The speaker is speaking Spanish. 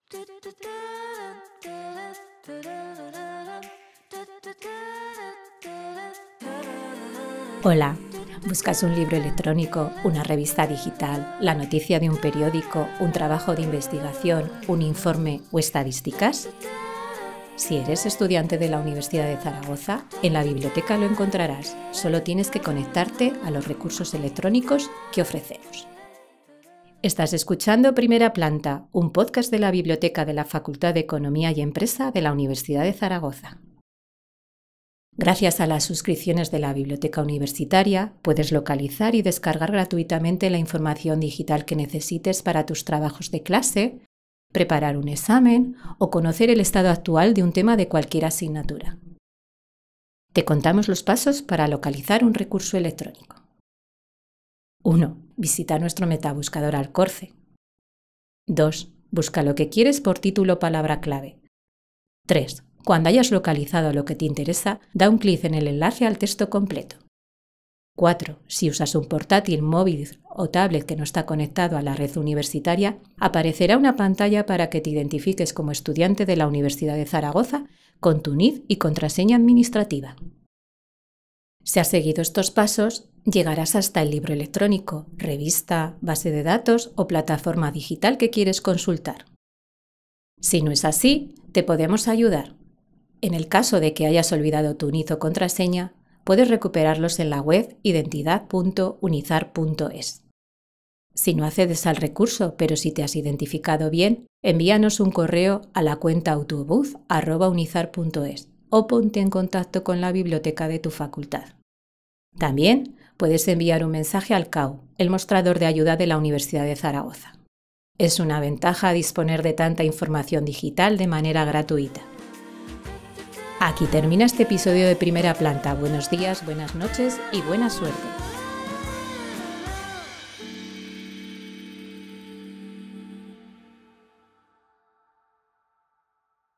Hola, ¿buscas un libro electrónico, una revista digital, la noticia de un periódico, un trabajo de investigación, un informe o estadísticas? Si eres estudiante de la Universidad de Zaragoza, en la biblioteca lo encontrarás. Solo tienes que conectarte a los recursos electrónicos que ofrecemos. Estás escuchando Primera Planta, un podcast de la Biblioteca de la Facultad de Economía y Empresa de la Universidad de Zaragoza. Gracias a las suscripciones de la Biblioteca Universitaria, puedes localizar y descargar gratuitamente la información digital que necesites para tus trabajos de clase, preparar un examen o conocer el estado actual de un tema de cualquier asignatura. Te contamos los pasos para localizar un recurso electrónico. 1. Visita nuestro metabuscador Alcorce. 2. Busca lo que quieres por título o palabra clave. 3. Cuando hayas localizado lo que te interesa, da un clic en el enlace al texto completo. 4. Si usas un portátil, móvil o tablet que no está conectado a la red universitaria, aparecerá una pantalla para que te identifiques como estudiante de la Universidad de Zaragoza con tu NID y contraseña administrativa. Si has seguido estos pasos, llegarás hasta el libro electrónico, revista, base de datos o plataforma digital que quieres consultar. Si no es así, te podemos ayudar. En el caso de que hayas olvidado tu NID o contraseña, puedes recuperarlos en la web identidad.unizar.es. Si no accedes al recurso, pero si te has identificado bien, envíanos un correo a la cuenta autobuz@unizar.es o ponte en contacto con la biblioteca de tu facultad. También puedes enviar un mensaje al CAU, el mostrador de ayuda de la Universidad de Zaragoza. Es una ventaja disponer de tanta información digital de manera gratuita. Aquí termina este episodio de Primera Planta. Buenos días, buenas noches y buena suerte.